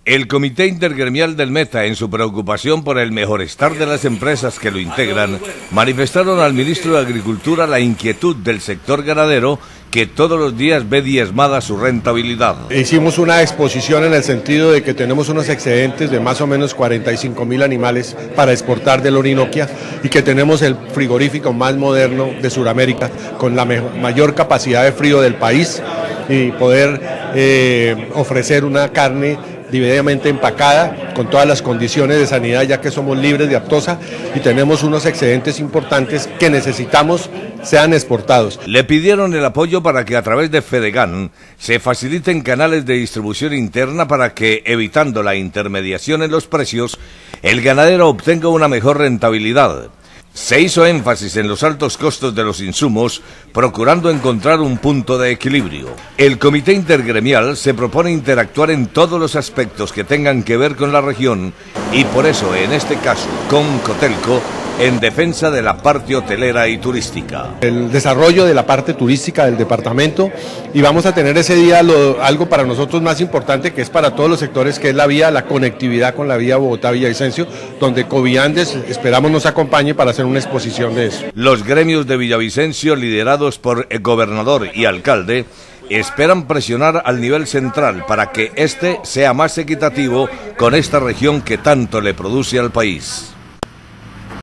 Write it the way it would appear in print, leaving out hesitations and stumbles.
El Comité Intergremial del Meta, en su preocupación por el mejorestar de las empresas que lo integran, manifestaron al ministro de Agricultura la inquietud del sector ganadero que todos los días ve diezmada su rentabilidad. Hicimos una exposición en el sentido de que tenemos unos excedentes de más o menos 45.000 animales para exportar del Orinoquia y que tenemos el frigorífico más moderno de Sudamérica con la mayor capacidad de frío del país y poder ofrecer una carne debidamente empacada, con todas las condiciones de sanidad, ya que somos libres de aftosa y tenemos unos excedentes importantes que necesitamos sean exportados. Le pidieron el apoyo para que a través de Fedegan se faciliten canales de distribución interna para que, evitando la intermediación en los precios, el ganadero obtenga una mejor rentabilidad. Se hizo énfasis en los altos costos de los insumos, procurando encontrar un punto de equilibrio. El Comité Intergremial se propone interactuar en todos los aspectos que tengan que ver con la región y por eso, en este caso, con Cotelco, en defensa de la parte hotelera y turística. El desarrollo de la parte turística del departamento, y vamos a tener ese día algo para nosotros más importante, que es para todos los sectores, que es la conectividad con la vía Bogotá-Villavicencio, donde Coviandes esperamos nos acompañe para hacer una exposición de eso. Los gremios de Villavicencio, liderados por el gobernador y alcalde, esperan presionar al nivel central para que este sea más equitativo con esta región que tanto le produce al país.